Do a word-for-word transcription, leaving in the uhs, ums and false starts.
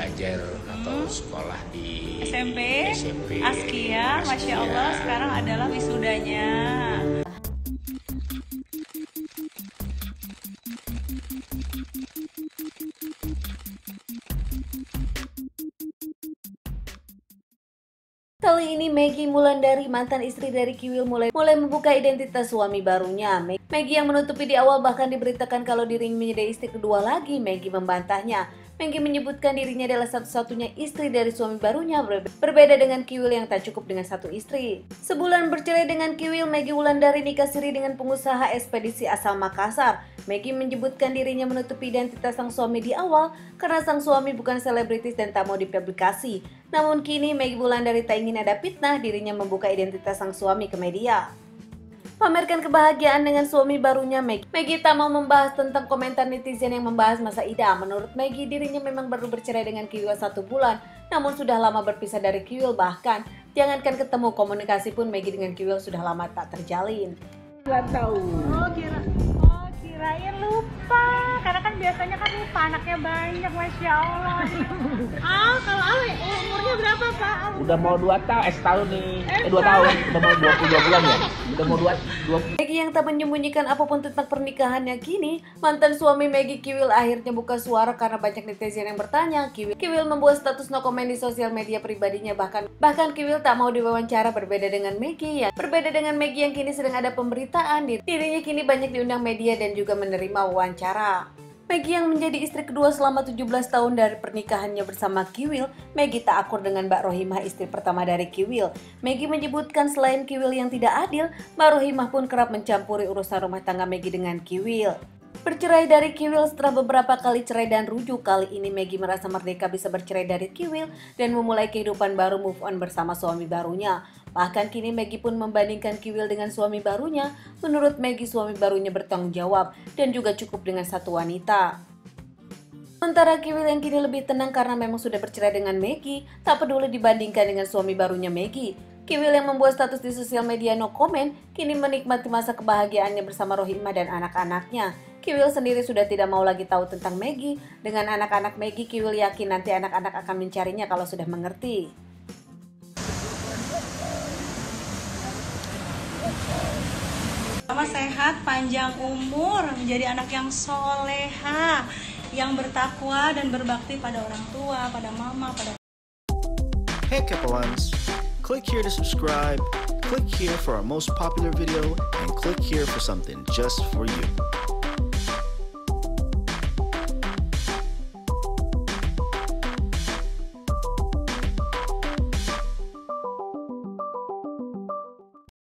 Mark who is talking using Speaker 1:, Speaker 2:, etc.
Speaker 1: belajar atau sekolah di
Speaker 2: S M P,
Speaker 1: S M P
Speaker 2: Askia, Masya Allah sekarang adalah wisudanya.
Speaker 3: Kali ini Maggie Wulandari, mantan istri dari Kiwil, mulai mulai membuka identitas suami barunya. Maggie yang menutupi di awal bahkan diberitakan kalau dirinya menjadi istri kedua lagi. Maggie membantahnya. Maggie menyebutkan dirinya adalah satu-satunya istri dari suami barunya, berbeda dengan Kiwil yang tak cukup dengan satu istri. Sebulan bercerai dengan Kiwil, Maggie Wulandari nikah siri dengan pengusaha ekspedisi asal Makassar. Maggie menyebutkan dirinya menutupi identitas sang suami di awal karena sang suami bukan selebritis dan tak mau dipublikasi. Namun kini Maggie Wulandari tak ingin ada fitnah, dirinya membuka identitas sang suami ke media. Pamerkan kebahagiaan dengan suami barunya Maggie. Maggie tak mau membahas tentang komentar netizen yang membahas masa idah. Menurut Maggie, dirinya memang baru bercerai dengan Kiwil satu bulan, namun sudah lama berpisah dari Kiwil. Bahkan, jangankan ketemu, komunikasi pun Maggie dengan Kiwil sudah lama tak terjalin.
Speaker 4: Gak tahu.
Speaker 2: Oh kira, oh kirain lupa, karena kan biasanya kan lupa anaknya banyak, Masya Allah. Ah, kalau Ale umurnya berapa Pak?
Speaker 4: Udah mau dua tahun, eh setahun nih, eh dua tahun, udah mau dua puluh dua bulan ya, udah mau dua dua.
Speaker 3: Maggie yang tak menyembunyikan apapun tentang pernikahannya kini, mantan suami Maggie, Kiwil, akhirnya buka suara karena banyak netizen yang bertanya. Kiwil, Kiwil membuat status no comment di sosial media pribadinya, bahkan bahkan Kiwil tak mau diwawancara, berbeda dengan Maggie yang berbeda dengan Maggie yang kini sedang ada pemberitaan. Dirinya kini banyak diundang media dan juga menerima wawancara. Maggie yang menjadi istri kedua selama tujuh belas tahun dari pernikahannya bersama Kiwil, Maggie tak akur dengan Mbak Rohimah, istri pertama dari Kiwil. Maggie menyebutkan selain Kiwil yang tidak adil, Mbak Rohimah pun kerap mencampuri urusan rumah tangga Maggie dengan Kiwil. Bercerai dari Kiwil setelah beberapa kali cerai dan rujuk, kali ini Maggie merasa merdeka bisa bercerai dari Kiwil dan memulai kehidupan baru, move on bersama suami barunya. Bahkan kini Maggie pun membandingkan Kiwil dengan suami barunya. Menurut Maggie, suami barunya bertanggung jawab dan juga cukup dengan satu wanita. Sementara Kiwil yang kini lebih tenang karena memang sudah bercerai dengan Maggie, tak peduli dibandingkan dengan suami barunya Maggie. Kiwil yang membuat status di sosial media no comment, kini menikmati masa kebahagiaannya bersama Rohimah dan anak-anaknya. Kiwil sendiri sudah tidak mau lagi tahu tentang Maggie. Dengan anak-anak Maggie, Kiwil yakin nanti anak-anak akan mencarinya kalau sudah mengerti.
Speaker 2: Sama sehat, panjang umur, menjadi anak yang soleha, yang bertakwa dan berbakti pada orang tua, pada mama, pada...
Speaker 5: Hey Kepalans, click here to subscribe, click here for our most popular video, and click here for something just for you.